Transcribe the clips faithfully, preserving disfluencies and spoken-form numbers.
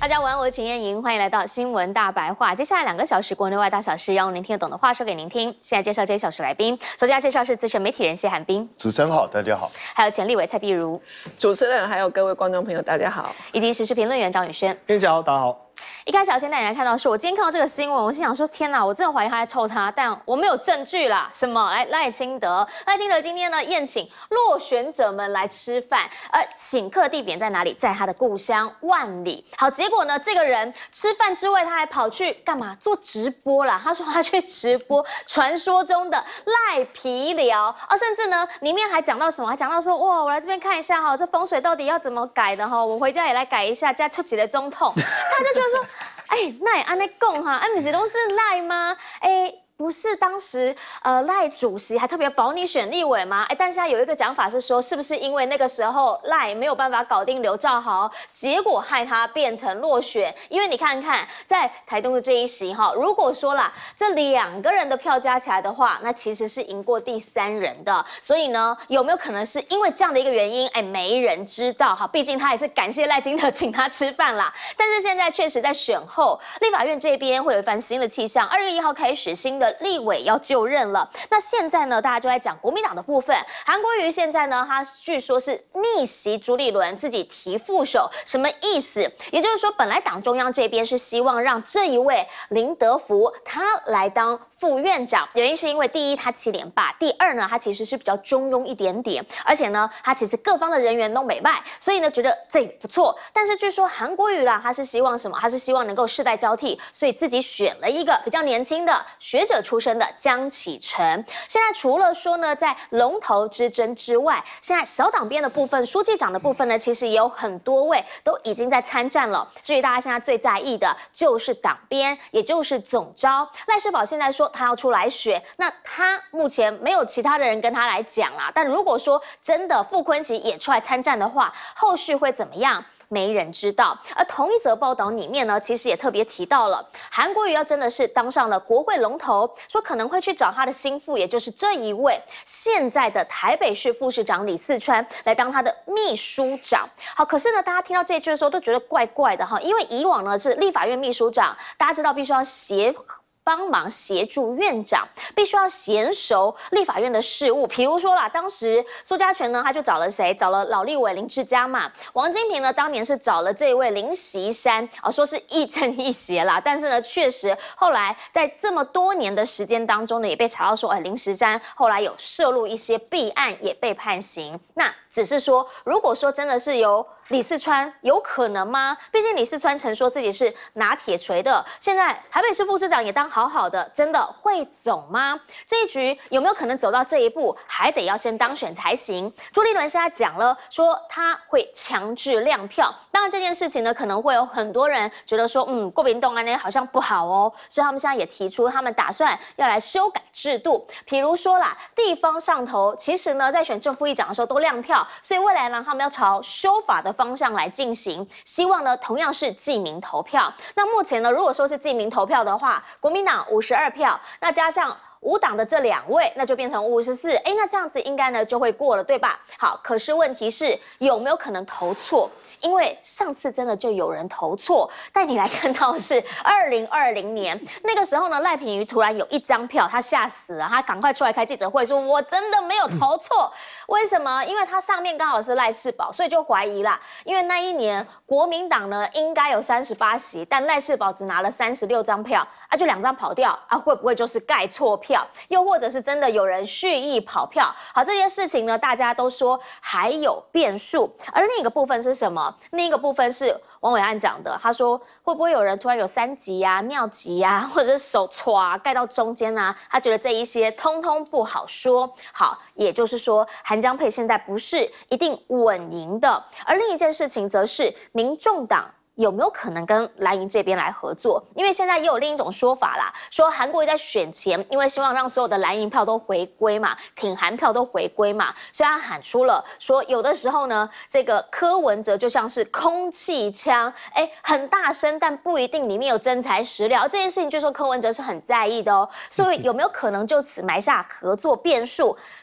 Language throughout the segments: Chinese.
大家晚安，我是陈燕莹，欢迎来到新闻大白话。接下来两个小时国内外大小事，要用您听得懂的话说给您听。现在介绍这一小时来宾，首先要介绍是资深媒体人谢寒冰， 主持人好，大家好； 还有前立委蔡碧如， 主持人还有各位观众朋友，大家好； 以及时事评论员张宇轩。 大家好，大家好。 一开始要先带大家看到是，我今天看到这个新闻，我心想说：天哪，我真的怀疑他在臭他，但我没有证据啦。什么？来赖清德，赖清德今天呢宴请落选者们来吃饭，而请客的地点在哪里？在他的故乡万里。好，结果呢，这个人吃饭之外，他还跑去干嘛？做直播啦。他说他去直播传说中的赖皮寮，哦，甚至呢里面还讲到什么？还讲到说，哇，我来这边看一下哈，这风水到底要怎么改的哈？我回家也来改一下，加出几的总统，他就觉得说。哎，那也安内讲哈，哎，不是都是赖吗？哎。不是当时呃赖主席还特别保你选立委吗？哎，但现在有一个讲法是说，是不是因为那个时候赖没有办法搞定刘兆豪，结果害他变成落选？因为你看看在台东的这一席哈，如果说啦这两个人的票加起来的话，那其实是赢过第三人的。所以呢，有没有可能是因为这样的一个原因？哎，没人知道哈，毕竟他也是感谢赖清德请他吃饭啦。但是现在确实在选后，立法院这边会有一番新的气象。二月一号开始，新的立委要就任了，那现在呢，大家就在讲国民党的部分。韩国瑜现在呢，他据说是逆袭朱立伦，自己提副手，什么意思？也就是说，本来党中央这边是希望让这一位林德福他来当副院长，原因是因为第一他七连霸，第二呢，他其实是比较中庸一点点，而且呢，他其实各方的人员都美败，所以呢，觉得这也不错。但是据说韩国瑜啦，他是希望什么？他是希望能够世代交替，所以自己选了一个比较年轻的学者出身的江启臣。现在除了说呢，在龙头之争之外，现在小党边的部分、书记长的部分呢，其实也有很多位都已经在参战了。至于大家现在最在意的就是党边，也就是总召。赖士葆现在说他要出来选，那他目前没有其他的人跟他来讲啦。但如果说真的傅昆萁也出来参战的话，后续会怎么样？没人知道。而同一则报道里面呢，其实也特别提到了韩国瑜要真的是当上了国会龙头，说可能会去找他的心腹，也就是这一位现在的台北市副市长李四川来当他的秘书长。好，可是呢，大家听到这一句的时候都觉得怪怪的哈，因为以往呢是立法院秘书长，大家知道必须要协。帮忙协助院长，必须要娴熟立法院的事务。比如说啦，当时苏家全呢，他就找了谁？找了老立委林志嘉嘛。王金平呢，当年是找了这一位林锡山，哦，说是亦正亦邪啦。但是呢，确实后来在这么多年的时间当中呢，也被查到说，哎，林锡山后来有涉入一些弊案，也被判刑。那只是说，如果说真的是由李四川有可能吗？毕竟李四川曾说自己是拿铁锤的，现在台北市副市长也当好好的，真的会走吗？这一局有没有可能走到这一步？还得要先当选才行。朱立伦现在讲了，说他会强制亮票。当然这件事情呢，可能会有很多人觉得说，嗯，国民党呢好像不好哦，所以他们现在也提出，他们打算要来修改制度。比如说啦，地方上头其实呢，在选正副议长的时候都亮票，所以未来呢，他们要朝修法的方向来进行，希望呢同样是记名投票。那目前呢，如果说是记名投票的话，国民党五十二票，那加上无党的这两位，那就变成五十四。哎，那这样子应该呢就会过了，对吧？好，可是问题是有没有可能投错？因为上次真的就有人投错，带你来看到的是二零二零年那个时候呢，赖品妤突然有一张票，他吓死了，他赶快出来开记者会说：“我真的没有投错。”为什么？因为他上面刚好是赖士葆，所以就怀疑啦。因为那一年国民党呢应该有三十八席，但赖士葆只拿了三十六张票啊，就两张跑掉啊，会不会就是盖错票？又或者是真的有人蓄意跑票？好，这件事情呢，大家都说还有变数。而另一个部分是什么？另一个部分是王伟安讲的，他说会不会有人突然有三级啊、尿急啊，或者是手歘盖到中间啊？他觉得这一些通通不好说。好，也就是说韩江配现在不是一定稳赢的。而另一件事情则是民众党有没有可能跟蓝营这边来合作？因为现在也有另一种说法啦，说韩国瑜在选前，因为希望让所有的蓝营票都回归嘛，挺韩票都回归嘛，所以他喊出了说，有的时候呢，这个柯文哲就像是空气枪，哎，很大声，但不一定里面有真材实料。这件事情，据说柯文哲是很在意的哦，所以有没有可能就此埋下合作变数？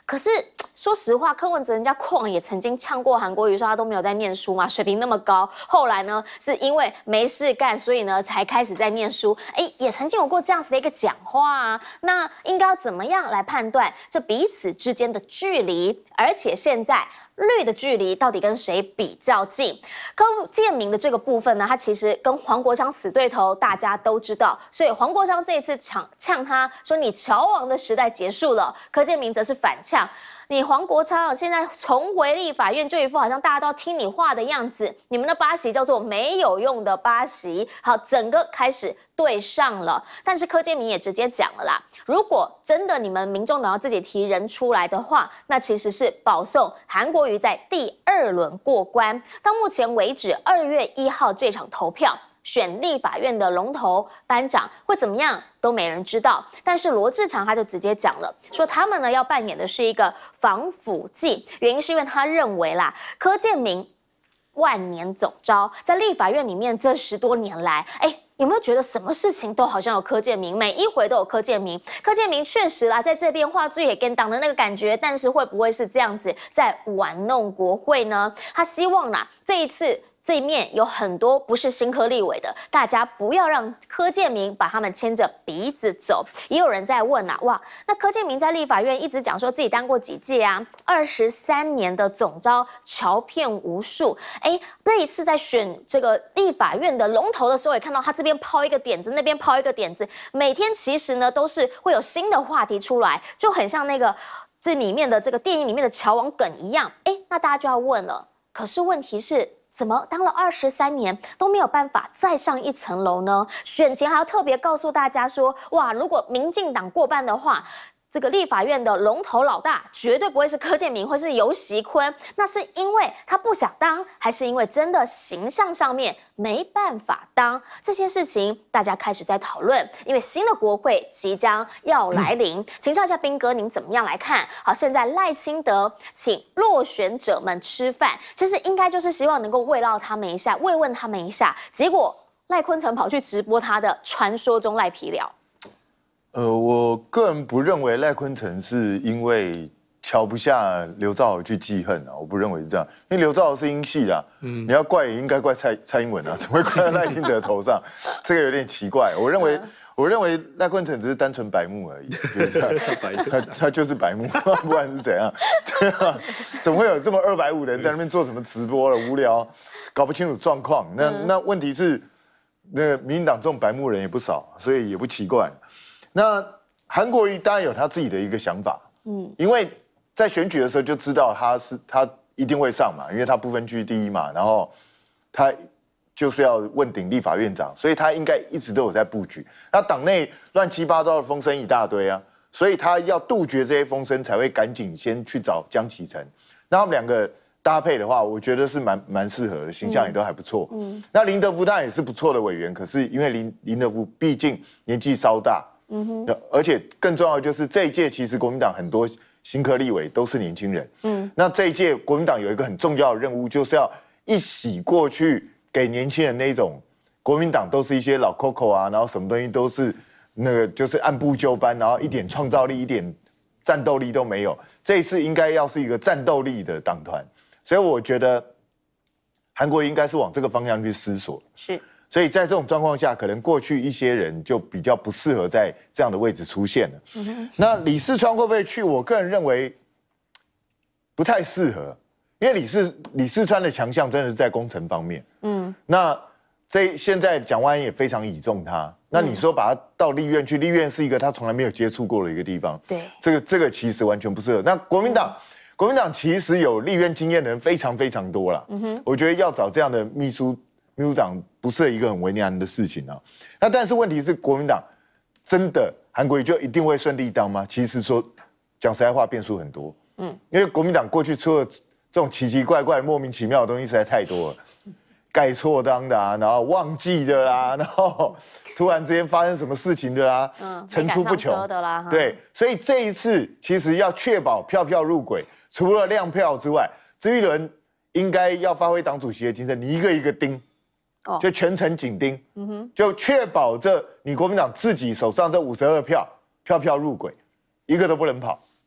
可是说实话，柯文哲人家邝也曾经呛过韩国瑜，说他都没有在念书嘛，水平那么高。后来呢，是因为没事干，所以呢才开始在念书。哎，也曾经有过这样子的一个讲话啊。那应该要怎么样来判断这彼此之间的距离？而且现在绿的距离到底跟谁比较近？柯建铭的这个部分呢，他其实跟黄国昌死对头，大家都知道。所以黄国昌这一次呛呛他说：“你乔王的时代结束了。”柯建铭则是反呛。你黄国昌现在重回立法院，就一副好像大家都要听你话的样子。你们的八席叫做没有用的八席，好，整个开始对上了。但是柯建铭也直接讲了啦，如果真的你们民众党要自己提人出来的话，那其实是保送韩国瑜在第二轮过关。到目前为止，二月一号这场投票，选立法院的龙头班长会怎么样都没人知道，但是罗志强他就直接讲了，说他们呢要扮演的是一个防腐剂，原因是因为他认为啦，柯建铭万年总召，在立法院里面这十多年来，哎。有没有觉得什么事情都好像有柯建铭，每一回都有柯建铭？柯建铭确实啦，在这边话最也跟党的那个感觉，但是会不会是这样子在玩弄国会呢？他希望啦，这一次。这一面有很多不是新科立委的，大家不要让柯建铭把他们牵着鼻子走。也有人在问啊，哇，那柯建铭在立法院一直讲说自己当过几届啊，二十三年的总召，瞧遍无数。哎，这一次在选这个立法院的龙头的时候，也看到他这边抛一个点子，那边抛一个点子，每天其实呢都是会有新的话题出来，就很像那个这里面的这个电影里面的乔王梗一样。哎，那大家就要问了，可是问题是。怎么当了二十三年都没有办法再上一层楼呢？选前还要特别告诉大家说，哇，如果民进党过半的话，这个立法院的龙头老大绝对不会是柯建铭，会是游锡堃。那是因为他不想当，还是因为真的形象上面没办法当？这些事情大家开始在讨论，因为新的国会即将要来临。请教一下彬哥，您怎么样来看？好，现在赖清德请落选者们吃饭，其实应该就是希望能够慰劳他们一下，慰问他们一下。结果赖坤城跑去直播他的传说中赖皮寮。 呃，我个人不认为赖坤城是因为瞧不下刘兆豪去记恨啊，我不认为是这样，因为刘兆豪是英系啦，嗯，你要怪也应该怪蔡蔡英文啊，怎么会怪在赖清德头上？这个有点奇怪。我认为，我认为赖坤城只是单纯白目而已，就是他他就是白目，不然是怎样？对啊，怎么会有这么二百五人在那边做什么直播了？无聊，搞不清楚状况。那那问题是，那个民进党这种白目人也不少，所以也不奇怪。那韩国瑜当然有他自己的一个想法，嗯，因为在选举的时候就知道他是他一定会上嘛，因为他不分区第一嘛，然后他就是要问鼎立法院长，所以他应该一直都有在布局。那党内乱七八糟的风声一大堆啊，所以他要杜绝这些风声，才会赶紧先去找江启臣。那他们两个搭配的话，我觉得是蛮蛮适合的，形象也都还不错。嗯，那林德福当然也是不错的委员，可是因为林林德福毕竟年纪稍大。嗯哼，而且更重要的就是这一届其实国民党很多新科立委都是年轻人，嗯，那这一届国民党有一个很重要的任务，就是要一洗过去给年轻人那种国民党都是一些老 Coco 啊，然后什么东西都是那个就是按部就班，然后一点创造力、一点战斗力都没有。这一次应该要是一个战斗力的党团，所以我觉得韩国应该是往这个方向去思索。 是。 所以在这种状况下，可能过去一些人就比较不适合在这样的位置出现了。嗯、那李四川会不会去？我个人认为不太适合，因为李四李四川的强项真的是在工程方面。嗯，那这现在蒋万安也非常倚重他。那你说把他到立院去，立院是一个他从来没有接触过的一个地方。 对， 这个这个其实完全不适合。那国民党，嗯、国民党其实有立院经验的人非常非常多啦。嗯哼，我觉得要找这样的秘书。秘书长不是一个很为难的事情啊。那但是问题是，国民党真的韩国瑜就一定会顺利当吗？其实说讲实在话，变数很多。嗯，因为国民党过去出了这种奇奇怪怪、莫名其妙的东西实在太多了，盖错当的啊，然后忘记的啦，然后突然之间发生什么事情的啦，嗯，层出不穷的啦。 对，所以这一次其实要确保票票入轨，除了亮票之外，朱一伦应该要发挥党主席的精神，你一个一个盯。就全程紧盯，嗯、就确保这你国民党自己手上这五十二票票票入轨，一个都不能跑。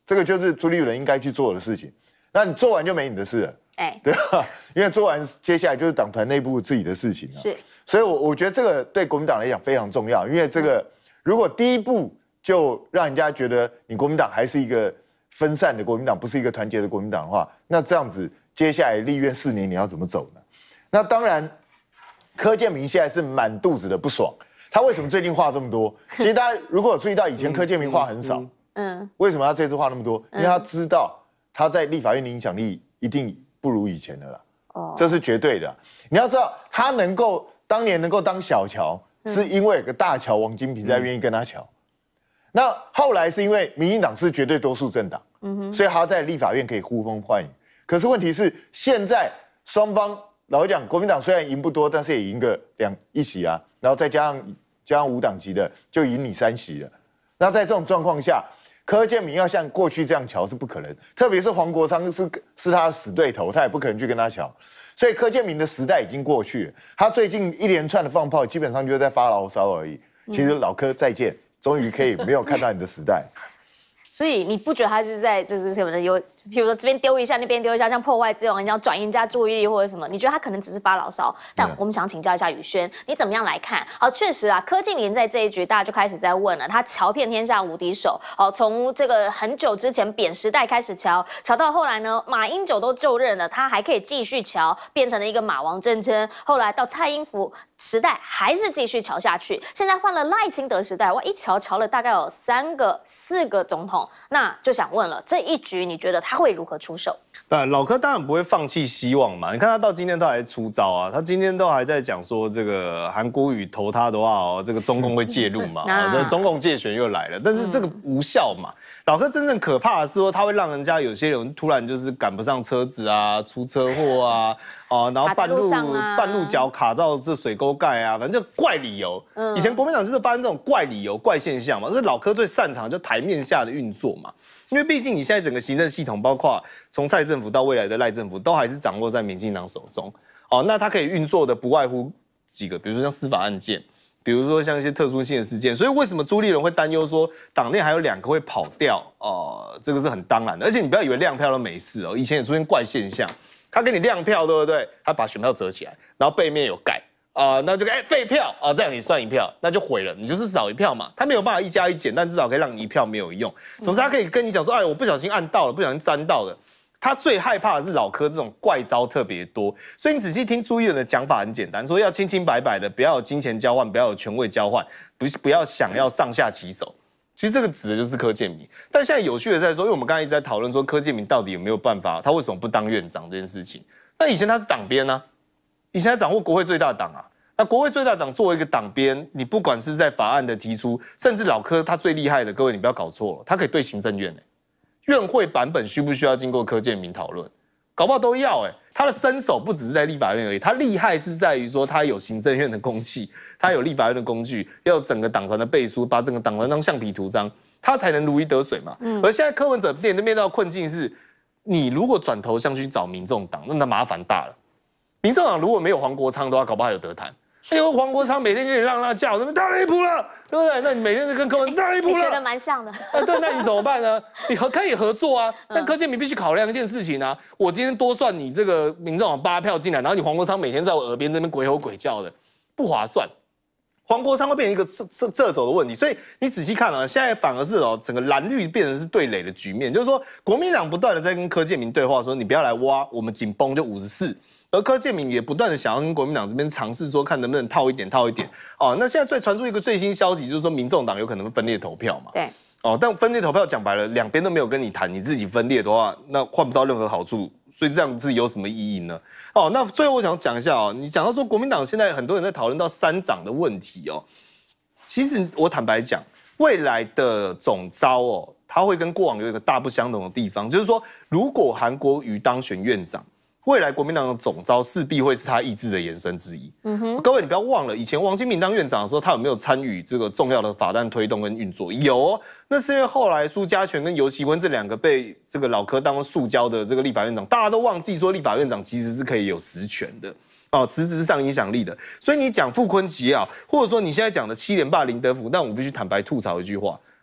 这个就是朱立伦应该去做的事情。那你做完就没你的事了，哎、欸，对吧？因为做完接下来就是党团内部自己的事情了。是，所以我我觉得这个对国民党来讲非常重要，因为这个如果第一步就让人家觉得你国民党还是一个分散的国民党，不是一个团结的国民党的话，那这样子接下来立院四年你要怎么走呢？那当然，柯建铭现在是满肚子的不爽。他为什么最近话这么多？其实大家如果有注意到，以前柯建铭话很少。嗯，为什么他这次话那么多？因为他知道他在立法院的影响力一定不如以前的啦。哦，这是绝对的。你要知道，他能够当年能够当小乔，是因为有个大乔王金平在愿意跟他乔。那后来是因为民进党是绝对多数政党，嗯哼，所以他在立法院可以呼风唤雨。可是问题是，现在双方老实讲，国民党虽然赢不多，但是也赢个两一席啊，然后再加上。加上无党籍的就赢你三席了，那在这种状况下，柯建铭要像过去这样瞧是不可能，特别是黄国昌是是他的死对头，他也不可能去跟他瞧，所以柯建铭的时代已经过去了。他最近一连串的放炮，基本上就是在发牢骚而已。其实老柯再见，终于可以没有看到你的时代。 所以你不觉得他是在就是什么的有，比如说这边丢一下，那边丢一下，像破坏资源，人家转移人家注意力或者什么？你觉得他可能只是发牢骚？但我们想请教一下宇轩，你怎么样来看？好，确实啊，柯建铭在这一局大家就开始在问了，他瞧遍天下无敌手，好，从这个很久之前扁时代开始瞧，瞧到后来呢，马英九都就任了，他还可以继续瞧，变成了一个马王政争，后来到蔡英文时代还是继续瞧下去，现在换了赖清德时代，哇，一瞧瞧了大概有三个、四个总统。那就想问了，这一局你觉得他会如何出手？ 对，老柯当然不会放弃希望嘛。你看他到今天都还出招啊，他今天都还在讲说这个韩国瑜投他的话哦，这个中共会介入嘛，哦，这个中共介选又来了，但是这个无效嘛。老柯真正可怕的是说，他会让人家有些人突然就是赶不上车子啊，出车祸啊，哦，然后半路啊半路脚卡到这水沟盖啊，反正就怪理由。嗯，以前国民党就是发生这种怪理由、怪现象嘛，这是老柯最擅长就台面下的运作嘛。因为毕竟你现在整个行政系统，包括从蔡政府到未来的赖政府，都还是掌握在民进党手中。哦，那它可以运作的不外乎几个，比如说像司法案件，比如说像一些特殊性的事件。所以为什么朱立伦会担忧说党内还有两个会跑掉？哦、呃，这个是很当然的。而且你不要以为亮票都没事哦，以前也出现怪现象，他给你亮票，对不对？他把选票折起来，然后背面有盖。啊、呃，那就哎废票啊，这样你算一票，那就毁了，你就是少一票嘛。他没有办法一加一减，但至少可以让你一票没有用。总之，他可以跟你讲说，哎，我不小心按到了，不小心沾到了。他最害怕的是老柯这种怪招特别多，所以你仔细听朱立伦的讲法很简单，说要清清白白的，不要有金钱交换，不要有权位交换，不不要想要上下其手。其实这个指的就是柯建铭。但现在有趣的在说，因为我们刚才一直在讨论说柯建铭到底有没有办法，他为什么不当院长这件事情。那以前他是党鞭啊。以前他掌握国会最大党啊，那国会最大党作为一个党鞭，你不管是在法案的提出，甚至老柯他最厉害的，各位你不要搞错了，他可以对行政院、欸、院会版本需不需要经过柯建铭讨论，搞不好都要哎、欸。他的身手不只是在立法院而已，他厉害是在于说他有行政院的公器，他有立法院的工具，要有整个党团的背书，把整个党团当橡皮图章，他才能如鱼得水嘛。嗯、而现在柯文哲面对面到的困境是，你如果转头向去找民众党，那他麻烦大了。民众党如果没有黄国昌的话，搞不好还有得谈。因为黄国昌每天跟你让他叫，什么太离谱了，对不对？那你每天就跟柯文哲太离谱了， 你学的蛮像的。 啊，对，那你怎么办呢？你合可以合作啊，但柯建铭必须考量一件事情啊，我今天多算你这个民众党八票进来，然后你黄国昌每天在我耳边这边鬼吼鬼叫的，不划算。黄国昌会变成一个掣掣掣肘的问题，所以你仔细看啊，现在反而是哦，整个蓝绿变成是对垒的局面，就是说国民党不断的在跟柯建铭对话，说你不要来挖，我们紧绷就五十四。而柯建铭也不断的想要跟国民党这边尝试说，看能不能套一点，套一点。哦，那现在最传出一个最新消息，就是说民众党有可能会分裂投票嘛。 对。 哦，但分裂投票讲白了，两边都没有跟你谈，你自己分裂的话，那换不到任何好处，所以这样子有什么意义呢？哦，那最后我想讲一下哦，你讲到说国民党现在很多人在讨论到三长的问题哦，其实我坦白讲，未来的总召哦，他会跟过往有一个大不相同的地方，就是说，如果韩国瑜当选院长。未来国民党的总召势必会是他意志的延伸之一。嗯哼，各位你不要忘了，以前王金平当院长的时候，他有没有参与这个重要的法案推动跟运作？有、哦，那是因为后来苏家全跟游锡堃这两个被这个老柯当塑胶的这个立法院长，大家都忘记说立法院长其实是可以有实权的。哦，实质上影响力的。所以你讲傅崐萁啊，或者说你现在讲的七连霸林德福，但我必须坦白吐槽一句话：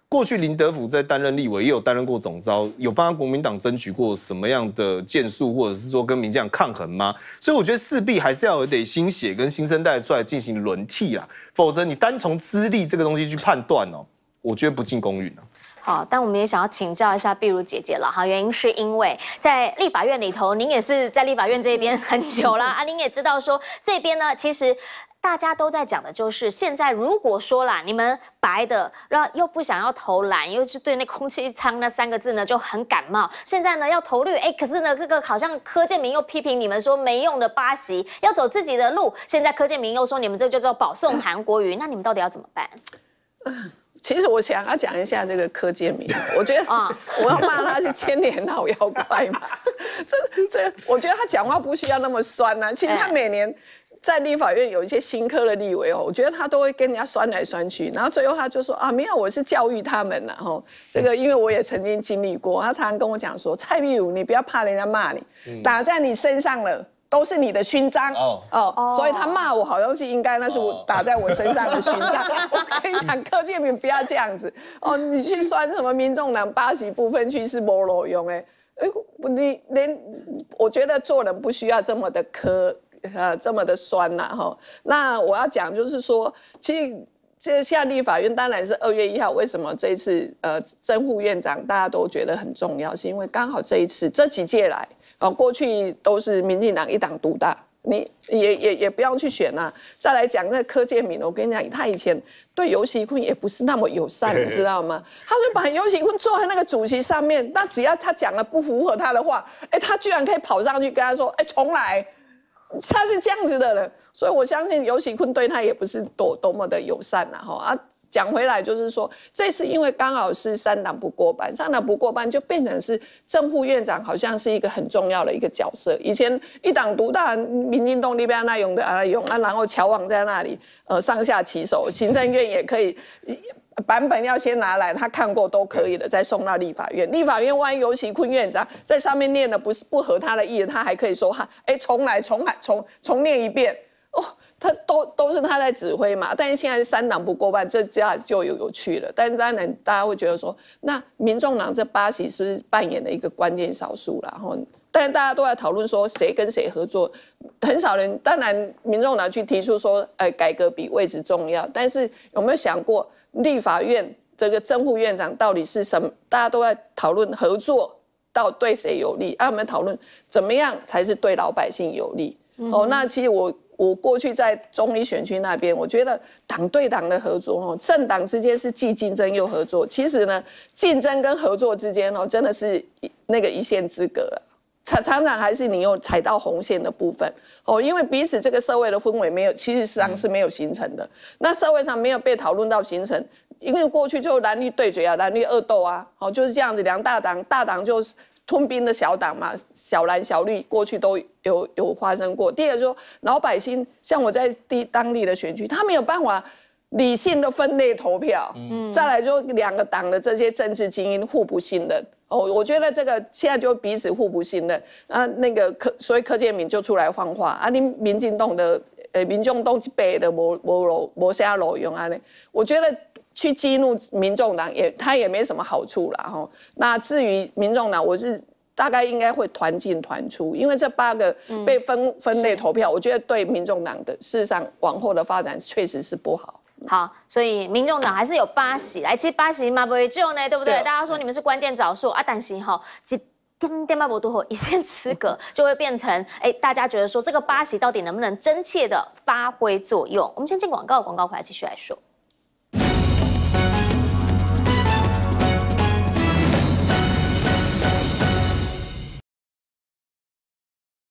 过去林德福在担任立委，也有担任过总召，有帮他国民党争取过什么样的建树，或者是说跟民进党抗衡吗？所以我觉得势必还是要有点新血跟新生代出来进行轮替啦，否则你单从资历这个东西去判断哦，我觉得不尽公允啊。 好，但我们也想要请教一下碧如姐姐了哈，原因是因为在立法院里头，您也是在立法院这边很久啦，啊，您也知道说这边呢，其实。大家都在讲的就是，现在如果说啦，你们白的，然后又不想要投蓝，又是对那空气舱那三个字呢就很感冒。现在呢要投绿，哎，可是呢这个好像柯建铭又批评你们说没用的八席，要走自己的路。现在柯建铭又说你们这就叫保送韩国瑜，那你们到底要怎么办？ 其实我想要讲一下这个柯建铭，我觉得我要骂他是千年老妖怪嘛。这这，我觉得他讲话不需要那么酸啊。其实他每年。在立法院有一些新科的立委哦，我觉得他都会跟人家酸来酸去，然后最后他就说啊，没有，我是教育他们啦吼。这个因为我也曾经经历过，他常常跟我讲说，蔡壁如，你不要怕人家骂你，打在你身上了都是你的勋章哦哦，所以他骂我好像是应该，那是我打在我身上的勋章。我跟你讲，柯建铭不要这样子哦，你去酸什么民众党八席不分区是没路用哎，哎，你连我觉得做人不需要这么的苛。呃，这么的酸呐、啊、哈。那我要讲就是说，其实这现在立法院当然是二月一号，为什么这一次呃正副院长大家都觉得很重要，是因为刚好这一次这几届来，哦，过去都是民进党一党独大，你也也也不要去选啊。再来讲那柯建铭，我跟你讲，他以前对游锡堃也不是那么友善，你知道吗？他就把游锡堃坐在那个主席上面，那只要他讲了不符合他的话，哎，他居然可以跑上去跟他说，哎，重来。他是这样子的人，所以我相信游锡堃对他也不是多多么的友善啦哈啊。讲回来就是说，这次因为刚好是三党不过半，三党不过半就变成是正副院长好像是一个很重要的一个角色。以前一党独大，民进党那边那用的啊用啊，然后乔王在那里呃上下其手，行政院也可以。版本要先拿来，他看过都可以的，再送到立法院。立法院万一游锡堃院长在上面念的不是不合他的意，他还可以说哈，哎，重来，重来，重重念一遍。哦，他都都是他在指挥嘛。但是现在三党不过半，这下就有有趣了。但是当然大家会觉得说，那民众党这八席是不是扮演了一个关键少数啦？然后，但是大家都在讨论说谁跟谁合作，很少人。当然，民众党去提出说，哎，改革比位置重要。但是有没有想过？立法院这个正副院长到底是什么？大家都在讨论合作到对谁有利，啊，我们讨论怎么样才是对老百姓有利。嗯、哦，那其实我我过去在中立选区那边，我觉得党对党的合作哦，政党之间是既竞争又合作。其实呢，竞争跟合作之间哦，真的是那个一线之隔了。常常常还是你有踩到红线的部分哦，因为彼此这个社会的氛围没有，其实实际上是没有形成的。那社会上没有被讨论到形成，因为过去就蓝绿对决啊，蓝绿恶斗啊，哦就是这样子，两大党，大党就是吞并的小党嘛，小蓝小绿过去都有有发生过。第二说老百姓，像我在地当地的选区，他没有办法理性的分类投票，嗯，再来就两个党的这些政治精英互不信任。哦，我觉得这个现在就彼此互不信任啊，那个柯，所以柯建铭就出来放话啊，你民进党的呃民众党一辈的无无路无啥路用啊呢？我觉得去激怒民众党也他也没什么好处啦哈。那至于民众党，我是大概应该会团进团出，因为这八个被分、嗯、分类投票，我觉得对民众党的事实上往后的发展确实是不好。 好，所以民众党还是有八席，来，其实八席嘛不会救呢，对不对？对大家说你们是关键少数啊，但是哈，其实点点嘛不多，一线之隔就会变成，哎，大家觉得说这个八席到底能不能真切的发挥作用？我们先进广告，广告回来继续来说。